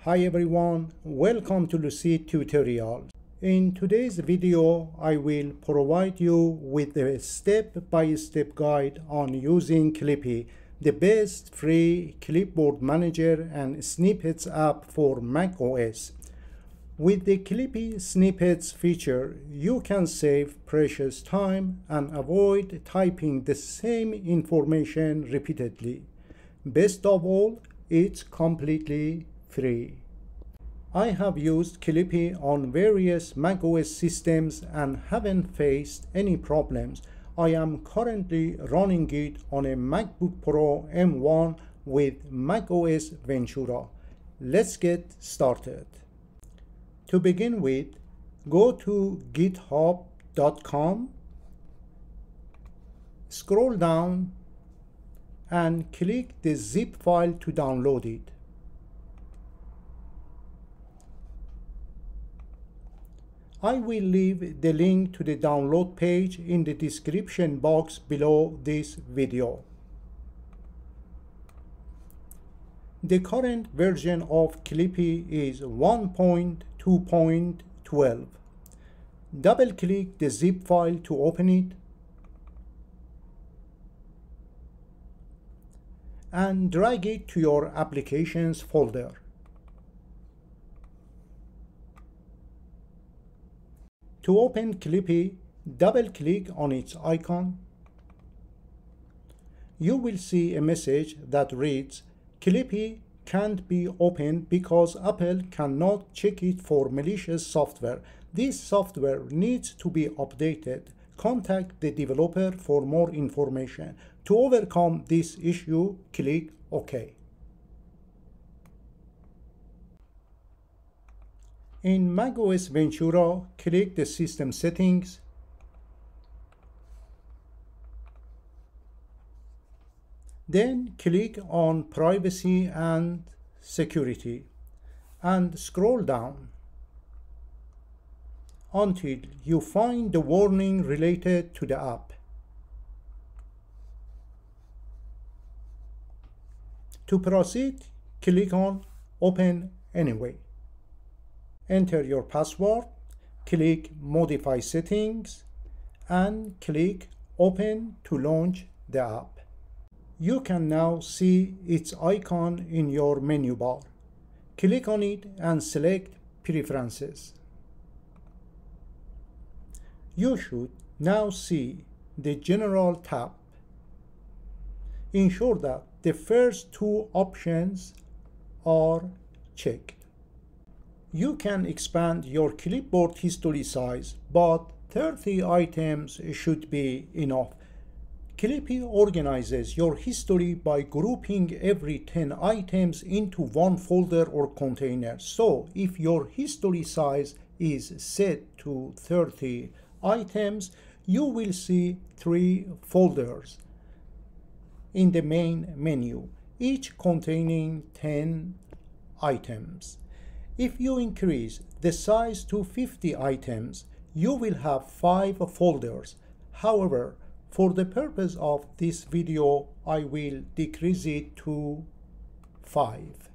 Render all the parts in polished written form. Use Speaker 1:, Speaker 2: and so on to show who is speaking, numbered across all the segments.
Speaker 1: Hi everyone, welcome to LUCID tutorials. In today's video, I will provide you with a step-by-step guide on using Clipy, the best free clipboard manager and snippets app for macOS. With the Clipy Snippets feature, you can save precious time and avoid typing the same information repeatedly. Best of all, it's completely free. I have used Clipy on various macOS systems and haven't faced any problems. I am currently running it on a MacBook Pro M1 with macOS Ventura. Let's get started. To begin with, go to github.com, scroll down and click the zip file to download it. I will leave the link to the download page in the description box below this video. The current version of Clipy is 1.2.12. Double-click the zip file to open it and drag it to your Applications folder. To open Clipy, double-click on its icon. You will see a message that reads, Clipy can't be opened because Apple cannot check it for malicious software. This software needs to be updated. Contact the developer for more information. To overcome this issue, click OK. In macOS Ventura, click the System Settings, then click on Privacy and Security and scroll down until you find the warning related to the app. To proceed, click on Open Anyway. Enter your password, click Modify Settings, and click Open to launch the app. You can now see its icon in your menu bar. Click on it and select Preferences. You should now see the General tab. Ensure that the first two options are checked. You can expand your clipboard history size, but 30 items should be enough. Clipy organizes your history by grouping every 10 items into one folder or container. So if your history size is set to 30 items, you will see 3 folders in the main menu, each containing 10 items. If you increase the size to 50 items, you will have 5 folders. However, for the purpose of this video, I will decrease it to 5.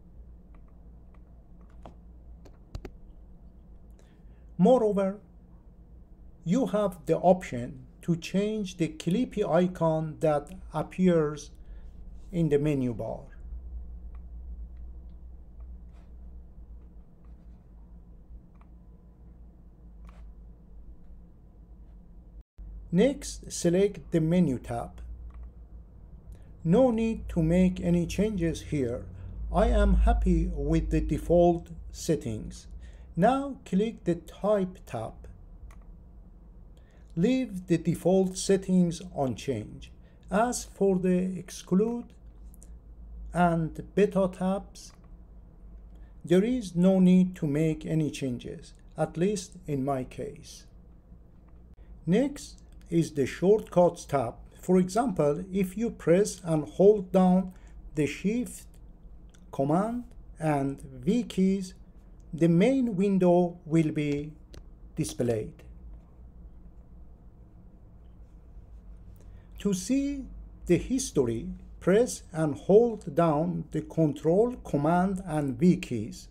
Speaker 1: Moreover, you have the option to change the Clipy icon that appears in the menu bar. Next, select the Menu tab. No need to make any changes here. I am happy with the default settings. Now click the Type tab. Leave the default settings unchanged. As for the Exclude and Beta tabs, there is no need to make any changes, at least in my case. Next is the Shortcuts tab. For example, if you press and hold down the Shift, Command, and V keys, the main window will be displayed. To see the history, press and hold down the Control, Command, and V keys.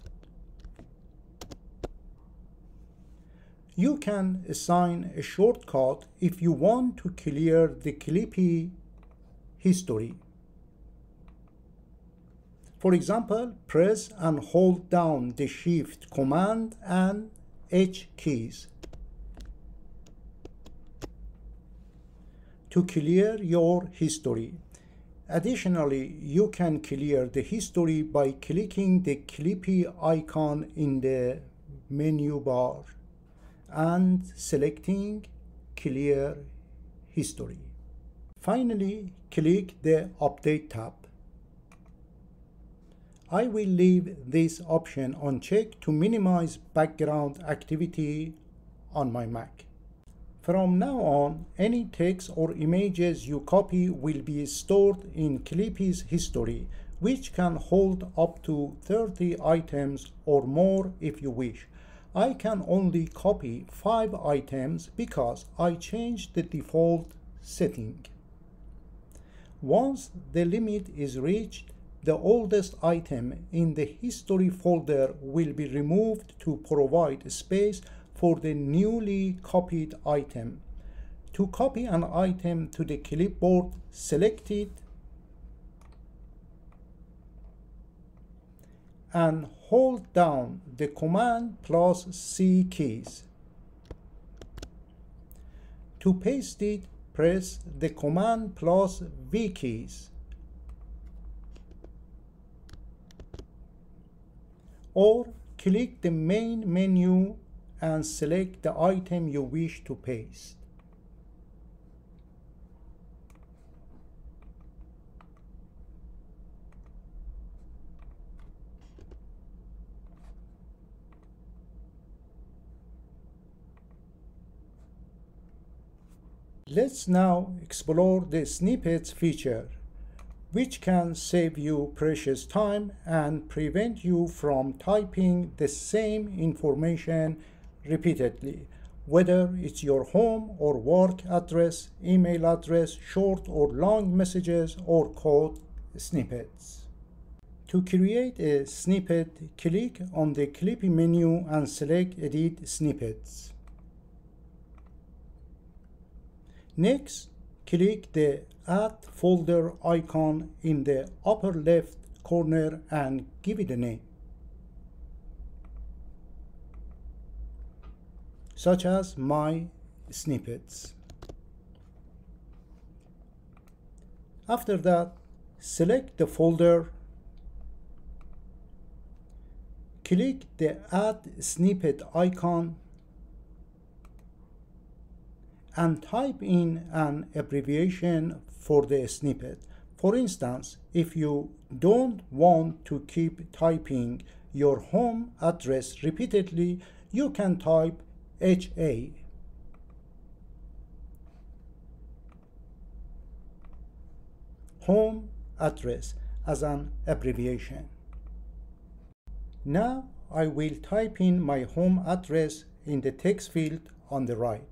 Speaker 1: You can assign a shortcut if you want to clear the Clipy history. For example, press and hold down the Shift, Command, and H keys to clear your history. Additionally, you can clear the history by clicking the Clipy icon in the menu bar and selecting Clear History. Finally, click the Update tab. I will leave this option unchecked to minimize background activity on my Mac. From now on, any text or images you copy will be stored in Clipy's history, which can hold up to 30 items or more if you wish. I can only copy 5 items because I changed the default setting. Once the limit is reached, the oldest item in the history folder will be removed to provide space for the newly copied item. To copy an item to the clipboard, select it and hold down the Command plus C keys. To paste it, press the Command plus V keys. Or click the main menu and select the item you wish to paste. Let's now explore the snippets feature, which can save you precious time and prevent you from typing the same information repeatedly, whether it's your home or work address, email address, short or long messages, or code snippets. To create a snippet, click on the Clipy menu and select Edit Snippets. Next, click the Add Folder icon in the upper left corner and give it a name, such as My Snippets. After that, select the folder, click the Add Snippet icon, and type in an abbreviation for the snippet. For instance, if you don't want to keep typing your home address repeatedly, you can type HA. Home address as an abbreviation. Now I will type in my home address in the text field on the right.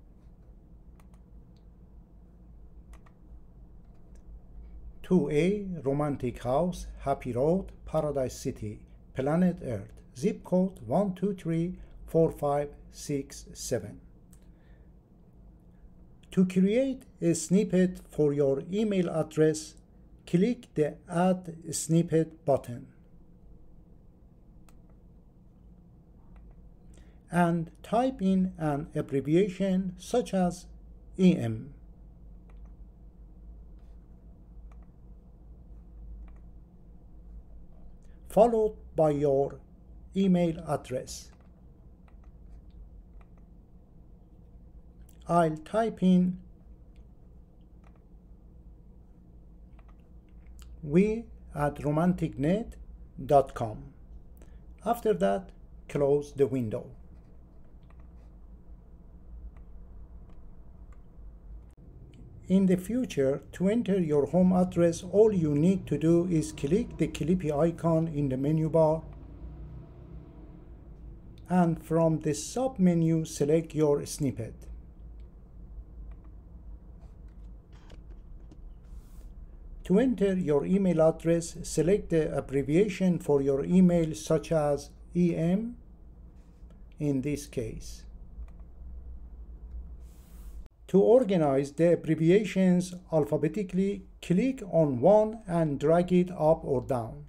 Speaker 1: 2A, Romantic House, Happy Road, Paradise City, Planet Earth, zip code 1234567. To create a snippet for your email address, click the Add Snippet button and type in an abbreviation such as EM. Followed by your email address. I'll type in we@romanticnet.com. After that, close the window. In the future, to enter your home address, all you need to do is click the Clipy icon in the menu bar, and from the sub-menu, select your snippet. To enter your email address, select the abbreviation for your email, such as EM in this case. To organize the abbreviations alphabetically, click on one and drag it up or down.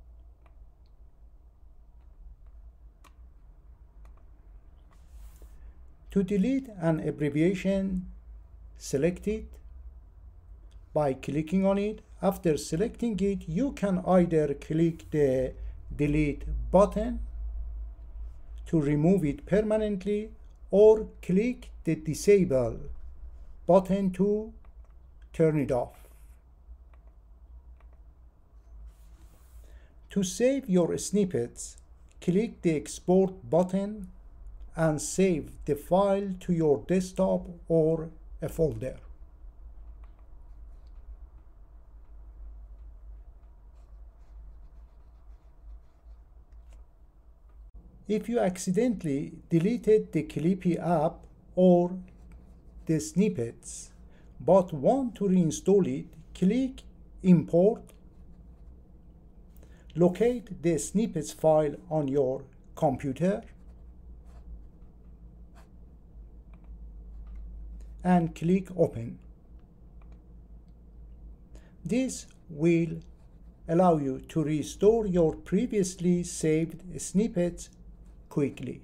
Speaker 1: To delete an abbreviation, select it by clicking on it. After selecting it, you can either click the delete button to remove it permanently, or click the disable button to turn it off. To save your snippets, click the export button and save the file to your desktop or a folder. If you accidentally deleted the Clipy app or the snippets but want to reinstall it, click Import, locate the snippets file on your computer, and click Open. This will allow you to restore your previously saved snippets quickly.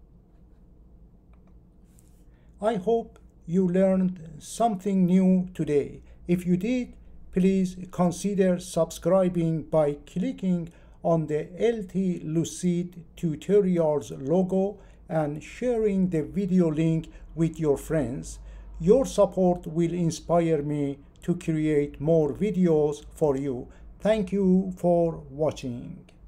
Speaker 1: I hope you learned something new today. If you did, please consider subscribing by clicking on the LT LUCID Tutorials logo and sharing the video link with your friends. Your support will inspire me to create more videos for you. Thank you for watching.